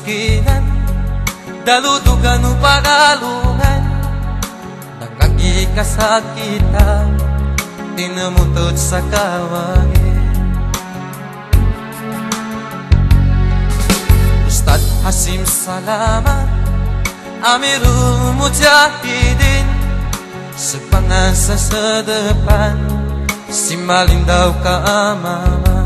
kamiskinan, daludugan o pagalungan, nangagi kasakitan, tinamutod sa kawangin. Ustad Hasim salamat, Amirul Mujahidin, sepangasa sa depan, si Malindaw kaamama.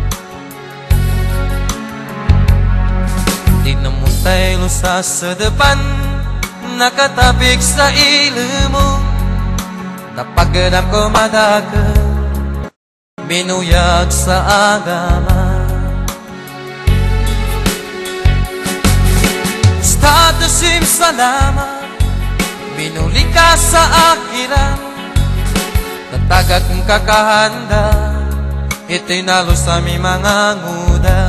Dinamutay lusa sa depan, nakatapik sa ilmo, napagdam ko madaka, minuyag sa agama. Ustad Hasim salamat, minuli ka sa akiran, natagak kong kakahanda, itinalo sa mi mga nguda.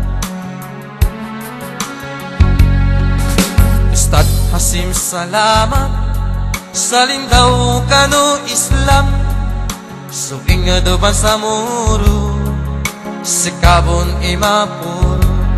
Ustad Hasim salamat, salindaw kanu Islam, suingado ban sa muro, sikabon imapuro.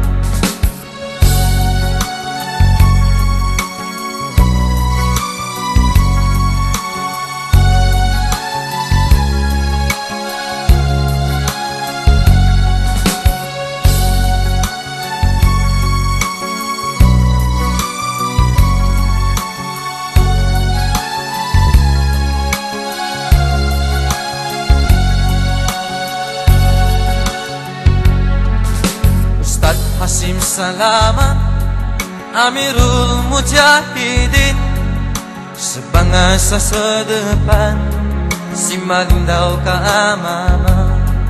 Hasim salamat, Amirul Mujahidin, sepangasa sa depan, si Malindaw kaamama.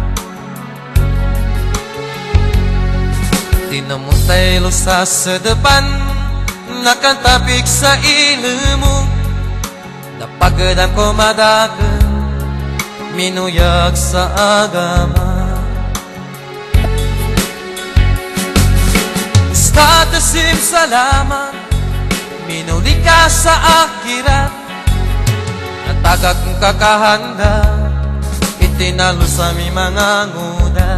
Tinamutay lusa sa depan, nakatapik sa ilmo, napagdam ko madaka, minuyag sa agama. Ustad Hasim salamat, minuli ka sa akhirat, natagak kong kakahanda, itinalo sa mi mga nguda.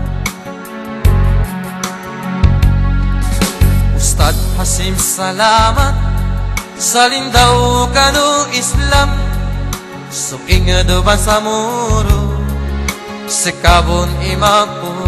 Ustad Hasim salamat, salindaw kanu Islam, suingado ban sa muro, sikabon imapuro.